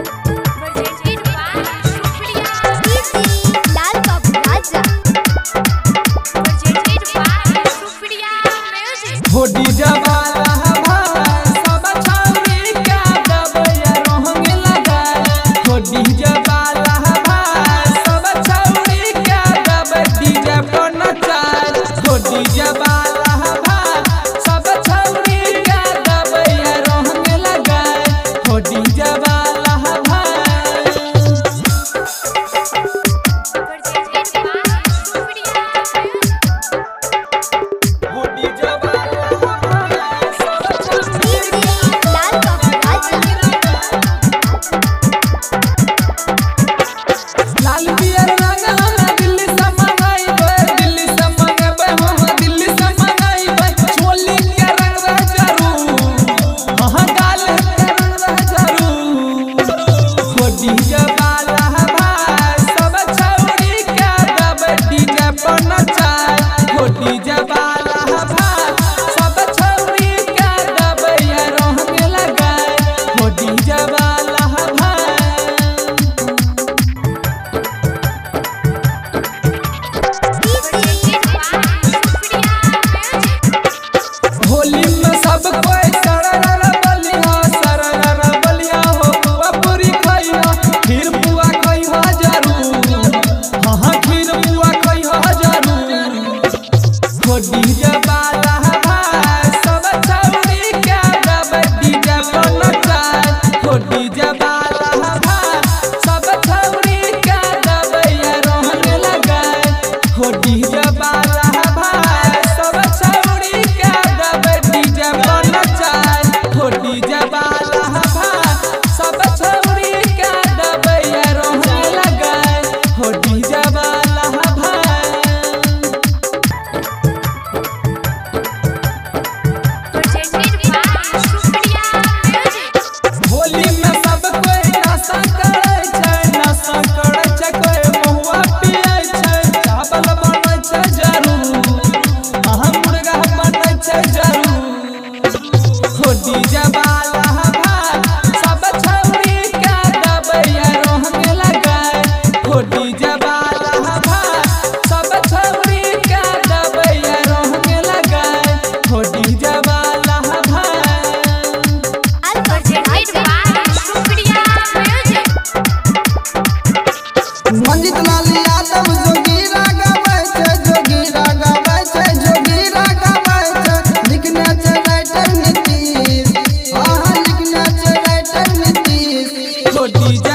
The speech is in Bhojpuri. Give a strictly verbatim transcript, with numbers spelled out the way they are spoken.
हो डीजे वाला भाई सब छौरी का दबैया रोंग लगाए। हो डीजे वाला भाई सब छौरी का दबैया डीजे पर नचाए। हो डीजे वाला भाई सब छौरी का दबैया रोंग लगाए। हो डीजे वाला भाई हो डीजे लाल पियर रंग दिल्ली से मंगाइबे, दिल्ली से मंगाइबे हम दिल्ली से मंगाइबे। चोली के रंग रह जरूर, हाँ गाल के रंग रह जरूर। हो डीजे वाला भाई सब छौरी के दबे डीजे पर नचाए। हो डीजे वाला भाई सब छौरी के दबैया रोंग लगाए। हो डीजे वाला भाई होली में सब कोई सरर बलिया सरर बलिया हो बुआ पूरी खइहा खीर बुआ खइहा जरूर, हाँ हाँ खीर बुआ खइहा जरूर। हो डीजे वाला भाई सब छौरी के दबे डीजे पर नचाए। हो डीजे वाला भाई सब छौरी के दबैया रोंग लगाए। हो डीजे वाला भाई सब छौरी के दबे डीजे पर नचाए। हो डीजे वाला भाई सब छौरी के दबैया रोंग लगाए। हो डीजे वाला भाई होली में सब कोई नशा करे छै, नशा करे छै कोई महुआ पिए छै। चावल बनै छै जरूर, हाँ मुर्गा बनै छै जरूर। हो डीजे वाला भाई सब छौरी के दबैया रोंग लगाए। हो डीजे वाला भाई सब छौरी के दबैया रोंग लगाए। हो डीजे वाला भाई मंजित लाल यादव जोगीरा गाबै छै, जोगीरा गाबै छै, जोगीरा गाबै छै। लिखने छै राइटर नीतीश, हाँ हाँ लिखने छै राइटर नीतीश। हो डीजे